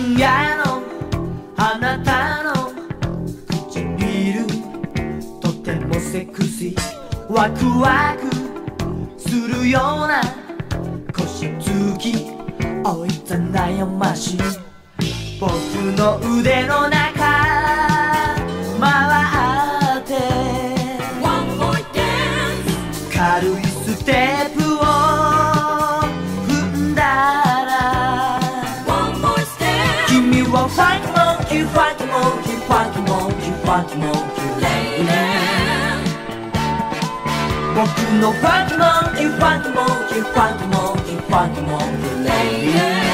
今夜のあなたの唇とてもセクシー、ワクワクするような腰つき、おいざ悩ましい僕の腕の中回って軽いステップを踏んだら、君はファンキーモンキーファンキーモンキーファンキーモンキーファンキーモンキーレイレー、僕のファンキーモンキーファンキーモンキーファンキーモンキーファンキーモンキーレイレー。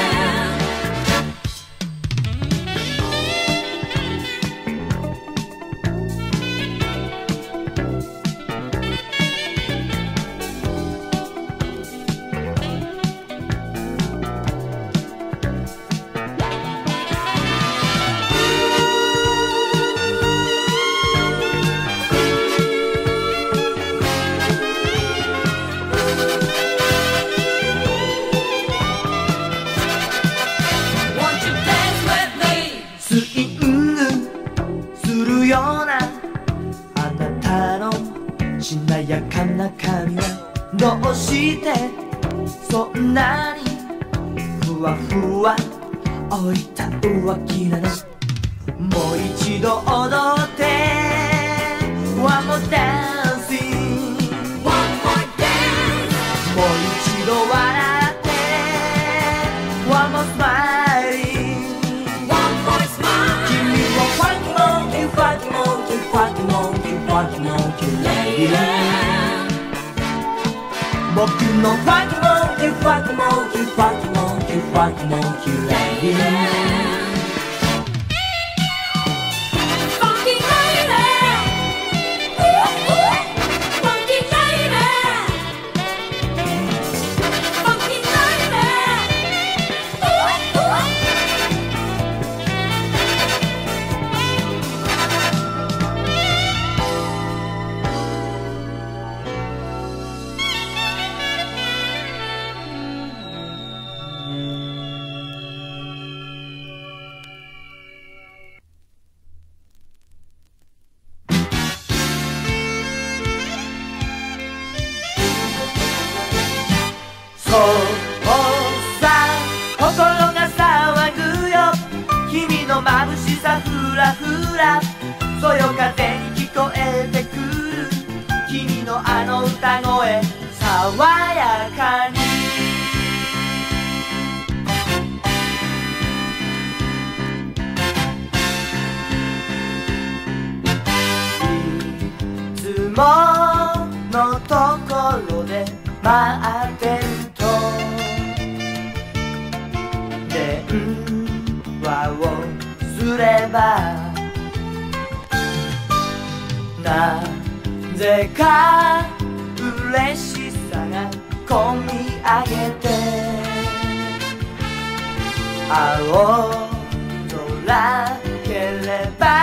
しなやかな髪はどうしてそんなにふわふわ置いた浮気なの。もう一度踊って One more dancing One more dance、 もう一度笑って One more smiling One more smile、 君はファンキーモンキーファンキーモンキーファンキーモンキーファンキーモンキーレイレー、僕のファンキーモンキーファンキーモンキーファンキーモンキーファンキーモンキーレイレー。そうさ、心が騒ぐよ、君の眩しさふらふら、そよ風に聞こえてくる君のあの歌声、爽やかにいつものところで待ってると電話をすれば、なぜか嬉しさがこみ上げて、青空ければ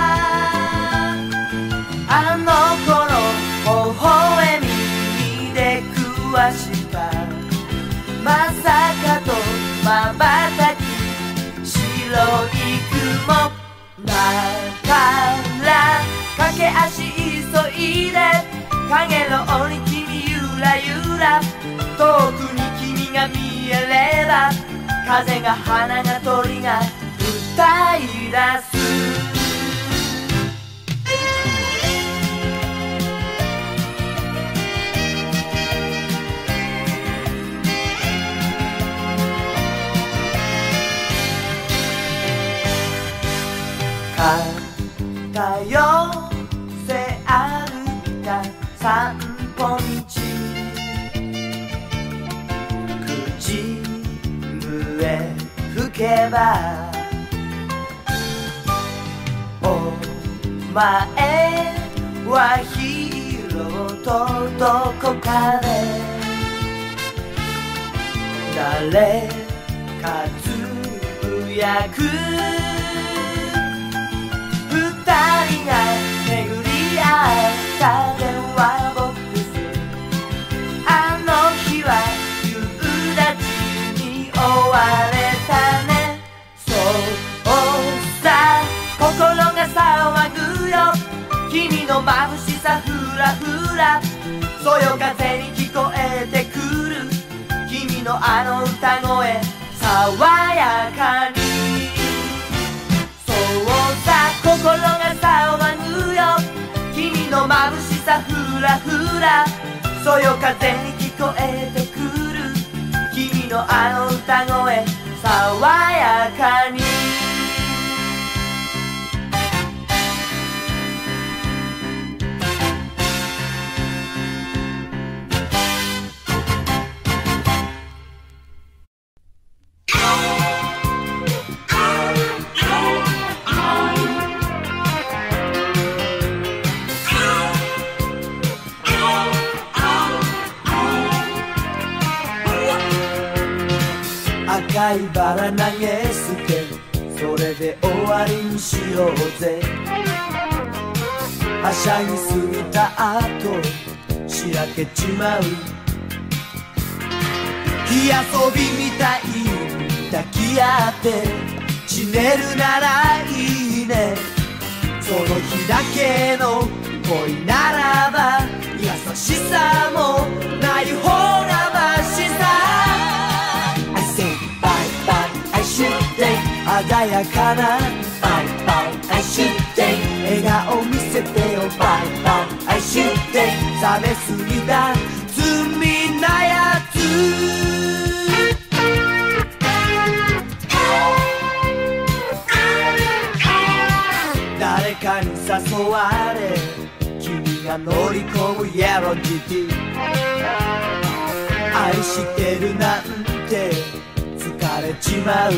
あの頃微笑みで食わした、まさかとまばたき白い雲だから駆け足急いで影の鬼君ゆらゆら、遠くに君が見えれば風が花が鳥が歌い出す。肩寄せ歩いた散歩道、口笛吹けばお前はヒーローとどこかで誰かつぶやく、二人が巡り合った電話ボックス、あの日は夕立に追われたね。そう眩しさふらふらそよ風に聞こえてくる君のあの歌声爽やかに赤いバラ投げ捨てそれで終わりにしようぜはしゃぎすぎた後しらけちまう火遊びみたいに抱き合って死ねるならいいねその日だけの恋ならば優しさもない方がマシさI say bye bye I should day 鮮やかな Bye bye I should day 笑顔見せてよ Bye bye I should day 冷めすぎた罪なやつ誰かに誘われ君が乗り込む Yellow GT 愛してるなんて疲れちまう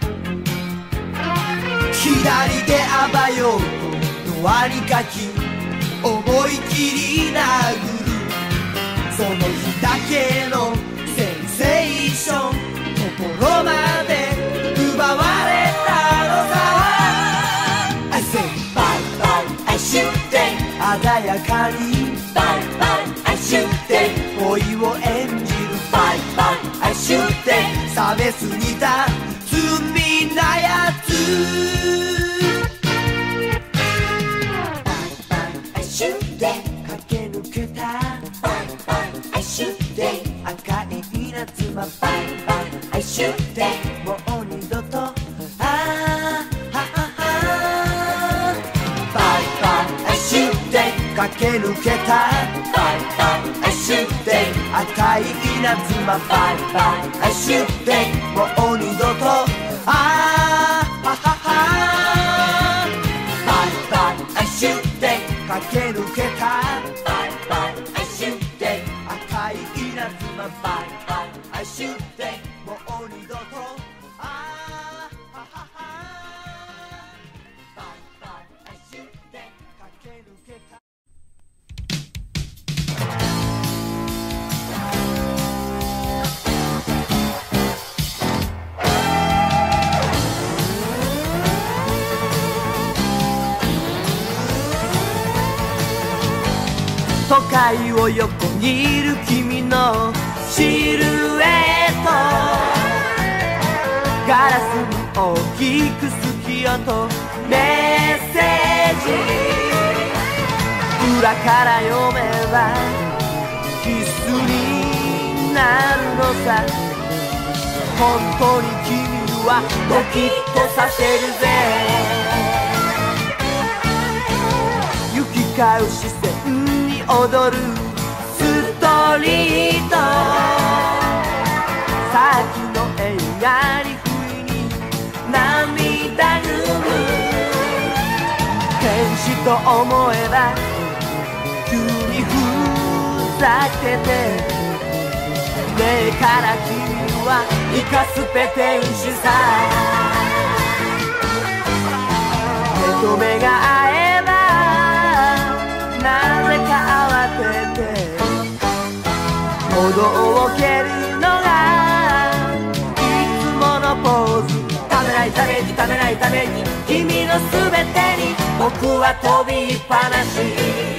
左であばようとドアに書き思い切り殴るその日だけのセンセーションところまで奪われたのさ I say bye bye I should day 鮮やかに Bye bye I should day 恋を演じる Bye bye I should day 冷めすぎた罪なやつ Bye bye I should day 駆け抜けた Bye bye I should day 赤い稲妻 Bye bye I should day もう二度と駆け抜けた Bye bye I should day 赤い稲妻 Bye bye I should day もう二度とBye bye I should day 駆け抜けた Bye bye I should day 赤い稲妻 Bye bye I should day もう二度と都会を横にいる君のシルエットガラスに大きく好きよとメッセージ裏から読めばキスになるのさ本当に君はドキッとさせるぜ行き交う視線踊るストリートさっきの映画に不意に涙ぐむ天使と思えば急にふざけて目から君はイカスペ天使さ目と目が合えばなぜか慌てて喉を蹴るのがいつものポーズためないためにためないために君のすべてに僕は飛びっぱなし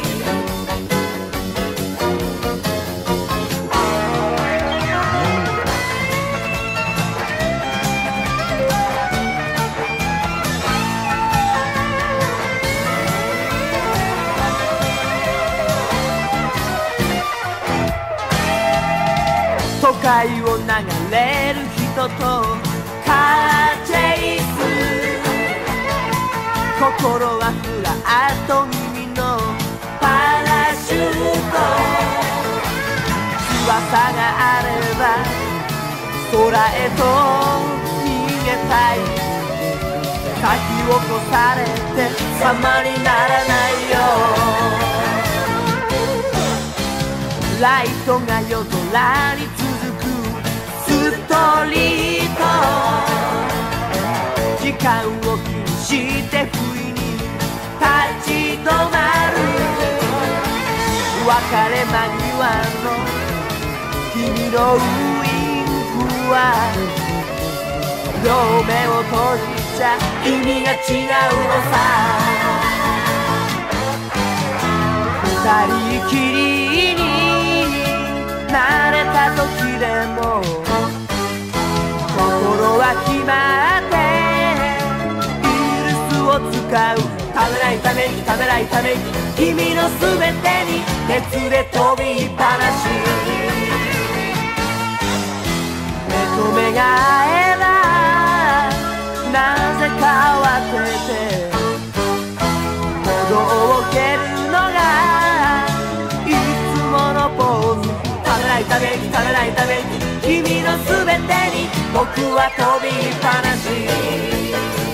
都会を流れる人とカーチェイス心はフラット耳のパがあれば空へと逃げたい。先を越されて様にならないよ。ライトが夜空に続くストリート。時間を気にして不意に立ち止まる。別れ間際の君のウインクは両目を閉じちゃ意味が違うのさ。二人きりになれた時でも心は決まってイルスを使う。ためないため息ためないため息君のすべてに熱で飛びっぱなし。目と目が合えばなぜか慌ててほどけるのがいつものポーズ。ためないため息ためないため息君のすべてに僕は飛びっぱなし。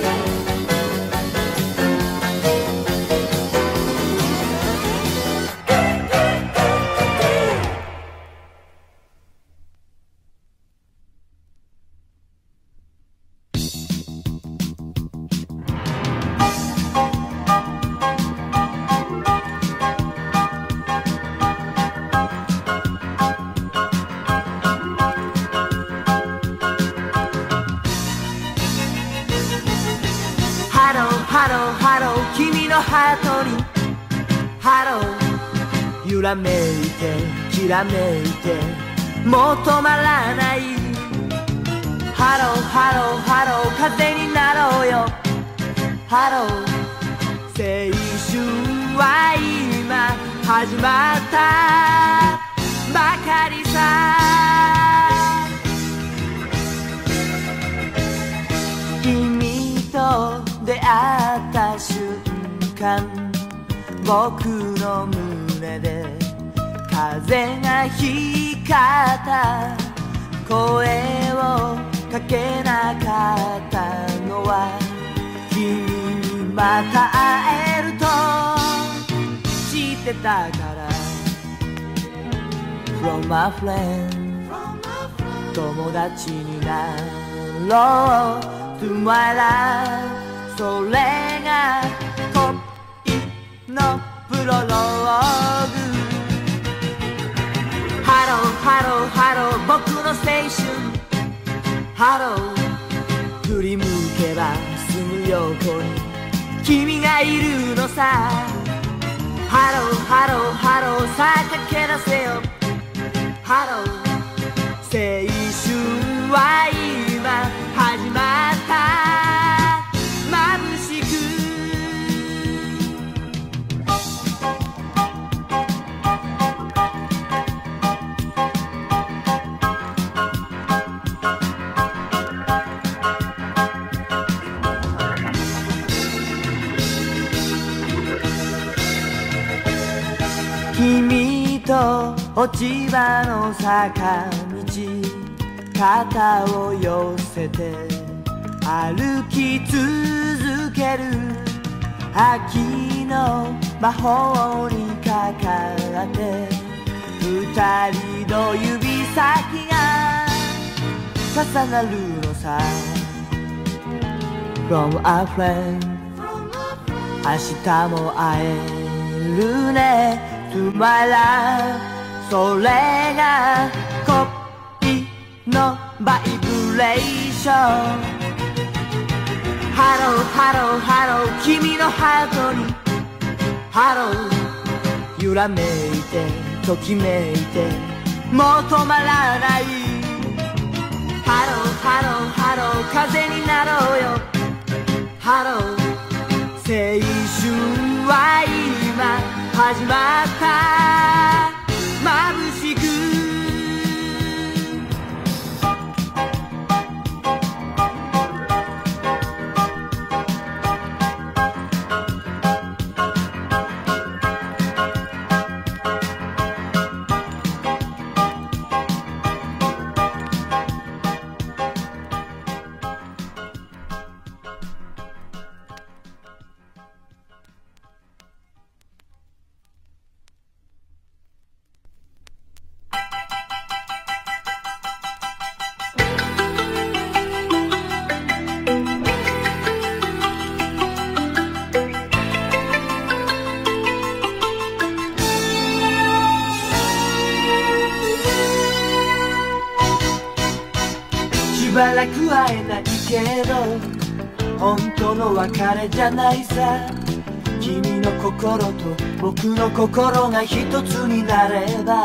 君のハートにハロー揺らめいてきらめいてもう止まらない。ハローハローハロー風になろうよ。ハロー青春は今始まったばかりさ。君と出会った瞬間僕の胸で風が光った声をかけなかったのは君にまた会えると知ってたから From a friend 友達になろう To my love それが恋のプロローグ。ハローハローハロー僕の青春。ハロー振り向けばすぐ横に君がいるのさ。ハローハローハローさあ駆け出せよ。ハロー青春は今始まった。眩しく君と落ち葉の坂道肩を寄せて歩き続ける秋の魔法にかかって二人の指先が重なるのさ From a friend 明日も会えるね To my love それが恋のバイブレーション。ハローハローハロー君のハートにハロー揺らめいてときめいてもう止まらない。ハローハローハロー風になろうよ。ハロー青春は今始まった眩しくらく会えないけど本当の別れじゃないさ。君の心と僕の心が一つになれば、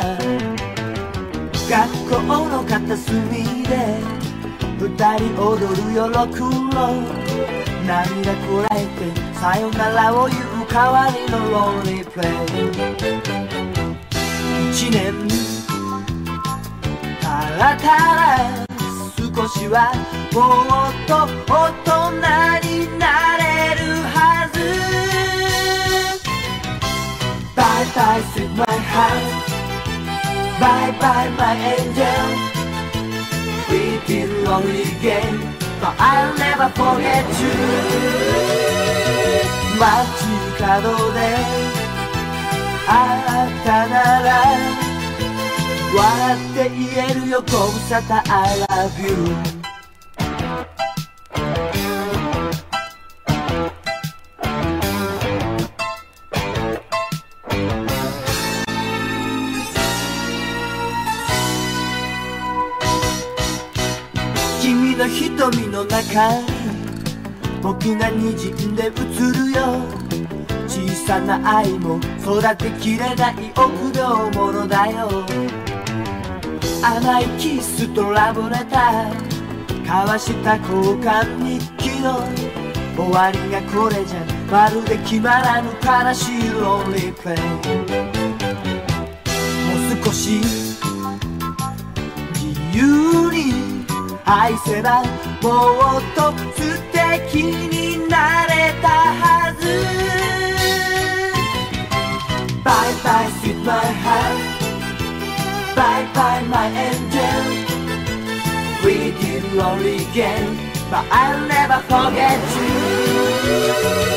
学校の片隅で二人踊る夜黒、涙こらえてさよならを言う代わりのロンリープレイ。一年たらたら少しはもっと大人になれるはず。 Bye bye sweet my heart, bye bye my angel. We did lonely game, but I'll never forget you. 街角で会ったなら笑って言えるよご無沙汰 I love you。 君の瞳の中に僕が滲んで映るよ。小さな愛も育てきれない臆病者だよ。甘いキスとラブレター交わした交換日記の終わりがこれじゃまるで決まらぬ悲しいロンリープレイ。もう少し自由に愛せばもっと素敵になれたはず。 Bye bye sweet my heart, bye bye my angel. We did lonely game, but I'll never forget you.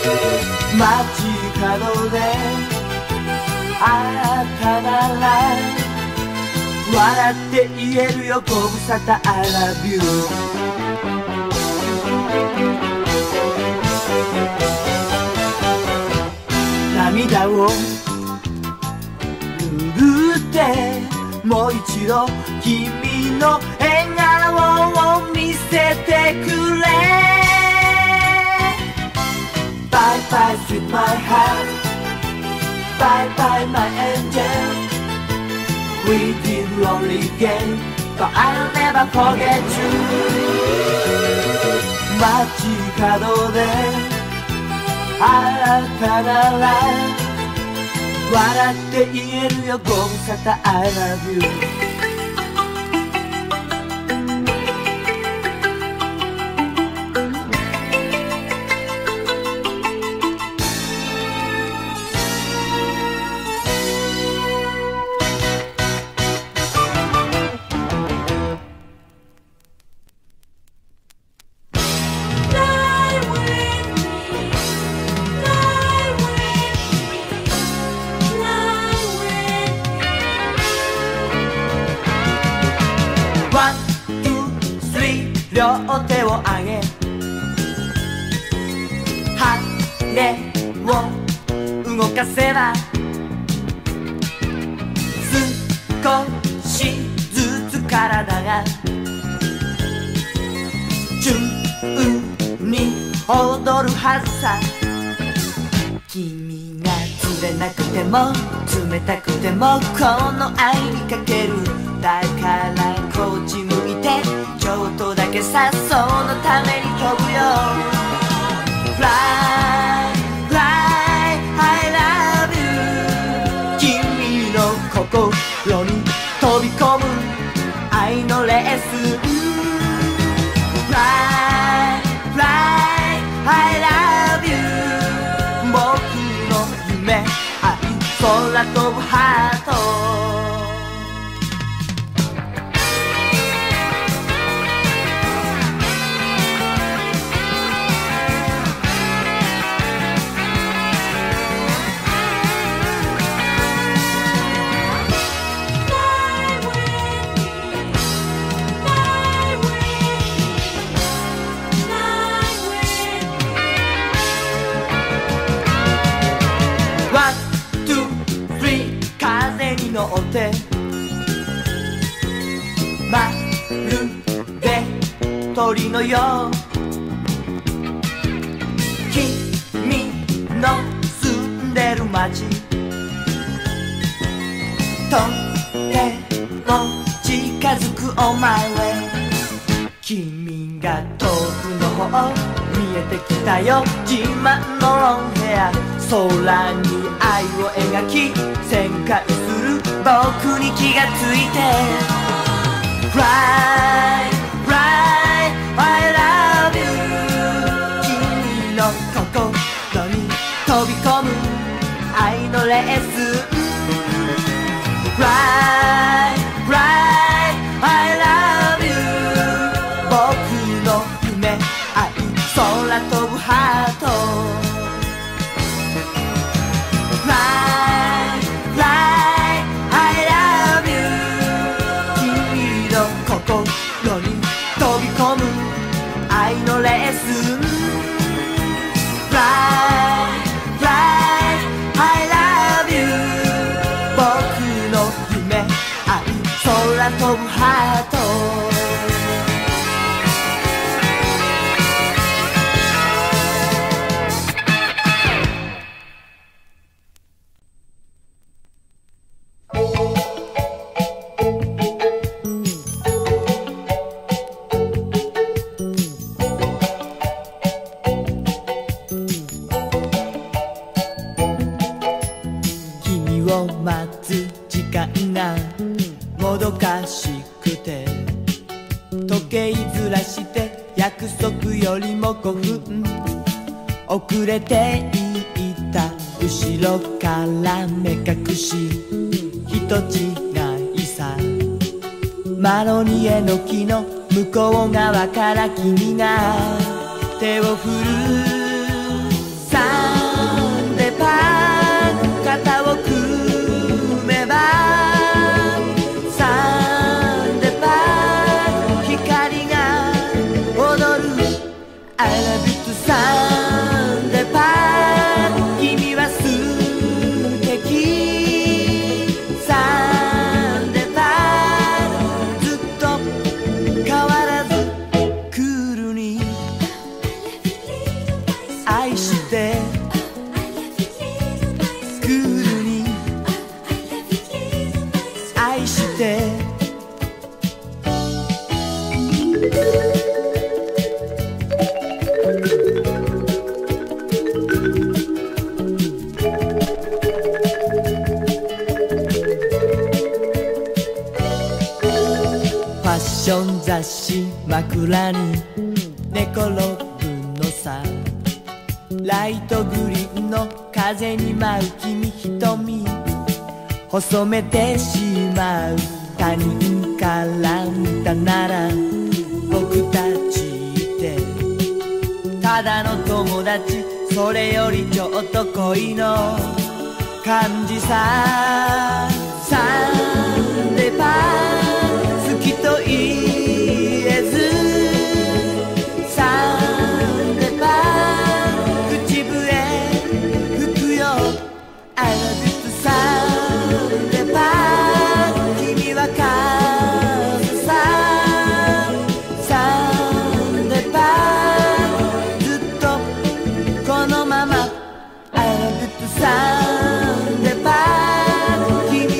街角で会ったなら笑って言えるよご無沙汰 I love you。 涙を拭ってもう一度君の笑顔を見せてくれ。 Bye bye sweet my heart, bye bye my angel. We did lonely game, but I'll never forget you。 街角で会ったなら笑って言えるよご無沙汰 I love you。 One, two, three 両手を上げ羽を動かせば少しずつ体が順に踊るはずさ。君が釣れなくても冷たくてもこの愛にかける。だからこっち向いてちょっとだけさそのために飛ぶよ。 Fly, fly, I love you。 君の心に飛び込む愛のレース。 Fly, fly, I love you。 僕の夢愛空飛ぶハート。 りのよう君の住んでる街とても近づくお前へ君が遠くの方見えてきたよ自慢のロンヘア空に愛を描き旋回する僕に気がついて Fly, fly, I love you 君の心に飛び込む愛のレース Fly, fly, I love you 僕の夢愛空飛ぶハート Fly, fly, I love you 君の心に飛び込む愛のレース Fly, fly, I love you 僕の夢愛空飛ぶハート待つ時間がもどかしくて時計ずらして約束よりも5分遅れていった後ろから目隠し人違いさマロニエの木の向こう側から君が手を振るサンデーパー肩を組めばサンデーパー光が踊る I love you to サンデーパー君は素敵サンデーパーずっと変わらずクールに愛してクールに愛してファッション雑誌枕に寝転ぶのさライトグリーンの風に舞う君瞳細めてしまう他人から見たなら僕たちってただの友達それよりちょっと恋の感じさサンデーパー好きと言えずサンデーパー口笛吹くよ I love you to サンデーパー君は数さサンデーパーずっとこのまま I love you to サンデーパー君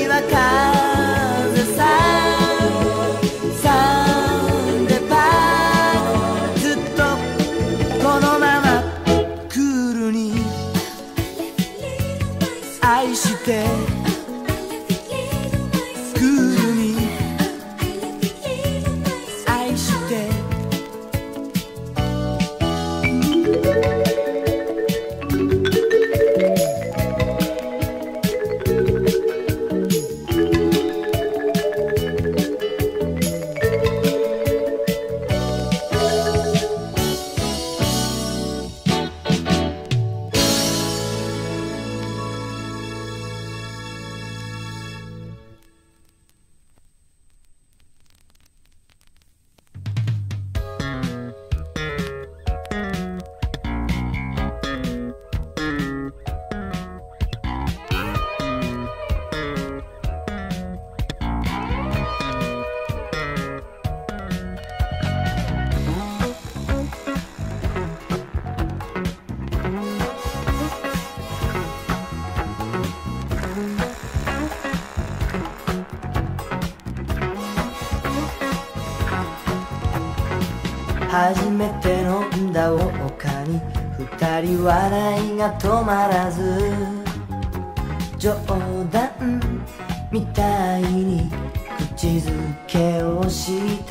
初めて飲んだウォッカに二人笑いが止まらず、冗談みたいに口づけをした。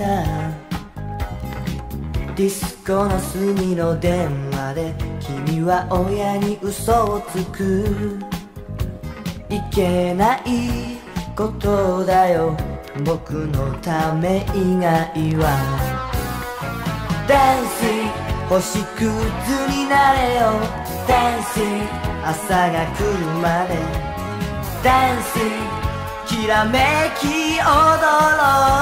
ディスコの隅の電話で君は親に嘘をつく。いけないことだよ僕のため以外は。ダンス星屑になれよダンス、朝が来るまでダンス、きらめき踊ろ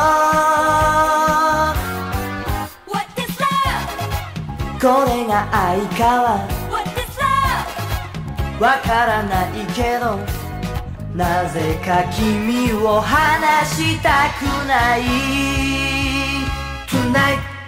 う。 What is love? これが愛かは What is love? わからないけどなぜか君を離したくない Tonight。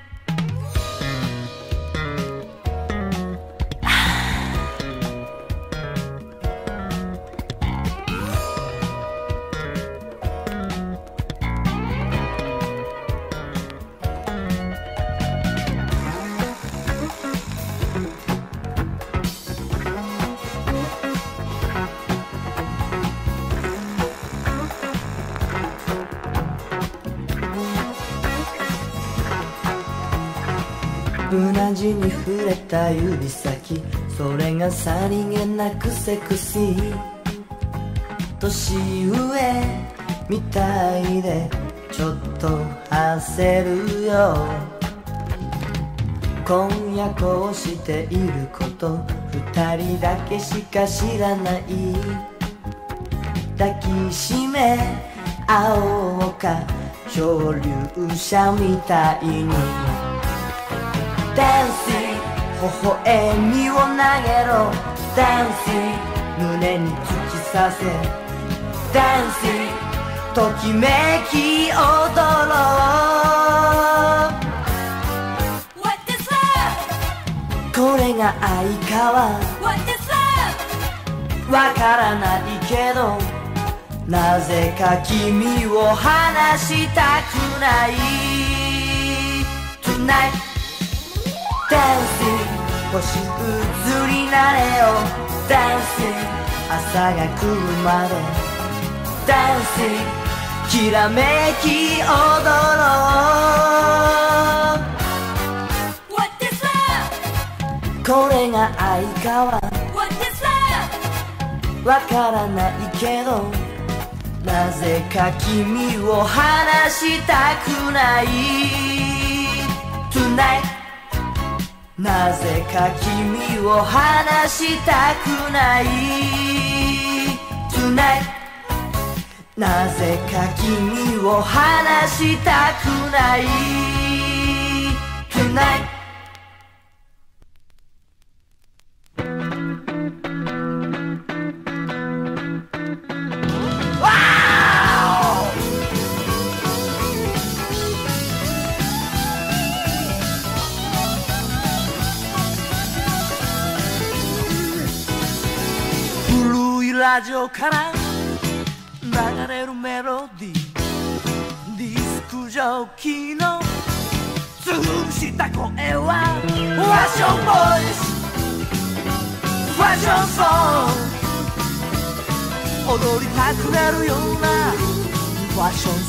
うなじに触れた指先、それがさりげなくセクシー。年上みたいでちょっと焦るよ。今夜こうしていること二人だけしか知らない。抱きしめ合おうか漂流者みたいに。ダンス微笑みを投げろダンス、胸に突き刺せダンス、ときめき踊ろう。 What is love? これが愛かは What is love? わからないけどなぜか君を離したくない Tonight。ダンス星屑になれよダンス、朝が来るまでダンス、きらめき踊ろう。 What is love? これが愛かは What is love? わからないけどなぜか君を離したくない Tonight。なぜか君を離したくない Tonight。 なぜか君を離したくない Tonight。ラジオから流れるメロディー、ディスクジョッキーの潰した声はファッションボイス、ファッションソング、踊りたくなるようなファッション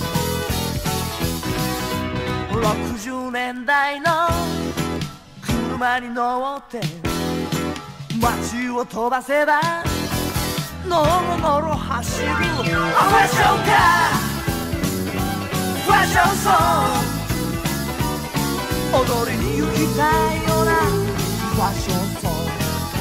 ソング。60年代の車に乗って街を飛ばせばノロノロ走るファッションカー、ファッションソング、踊りに行きたいようなファッションソング。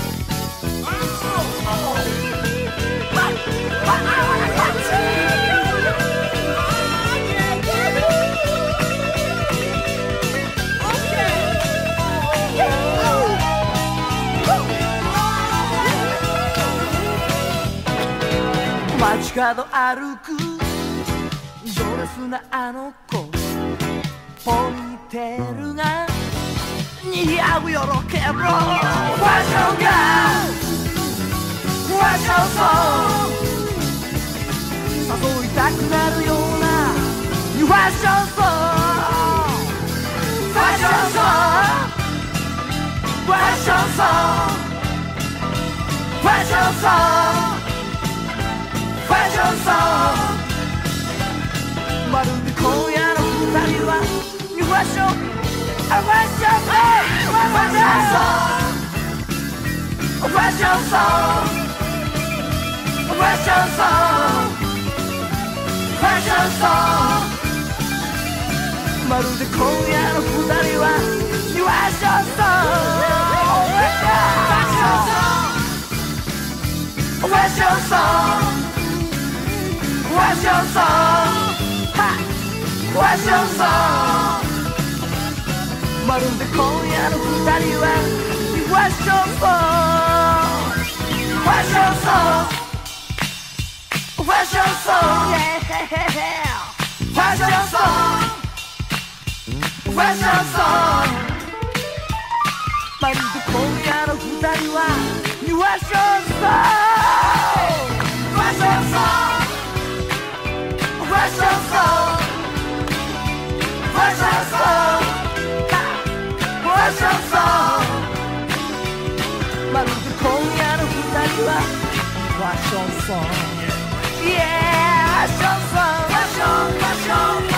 街角歩くドレスなあの子、ポニーテールが似合うよロケンロール、ファッションガール、ファッションソング、誘いたくなるようなファッションソング、ファッションションソンファッションソンファッションソンファッションソンまるで今夜の二人はニューファッションファッションソンファッションソンファッションソンファッションソンファッションソンまるで今夜の二人はニューファッションソンファッションソンファッションソンファッションソンまるで今夜の二人はニューファッションソンファッションソンファッションソンファッションソンファッションソンまるで今夜の二人はニューファッションソンファッションソンファッションソンファッションソンファッションソンまるで今夜の二人はファッションソン Yeah ファッションソンファッションファッション